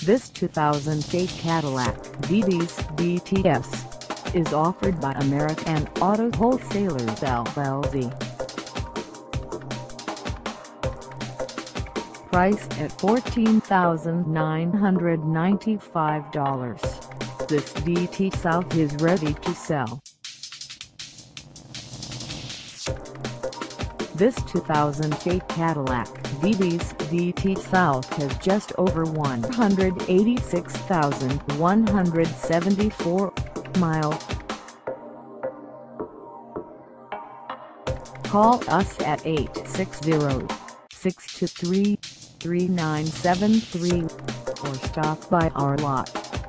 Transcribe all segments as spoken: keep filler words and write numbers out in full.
This two thousand eight Cadillac D D S D T S is offered by American Auto Wholesalers L L C. Priced at fourteen thousand nine hundred ninety-five dollars, this D T South is ready to sell. This two thousand eight Cadillac D D S D T South has just over one hundred eighty-six thousand one hundred seventy-four miles. Call us at eight six zero, six two three, three nine seven three or stop by our lot.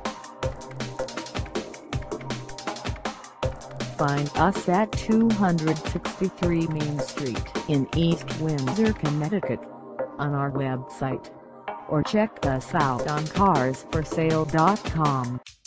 Find us at two sixty-three Main Street in East Windsor, Connecticut, on our website, or check us out on cars for sale dot com.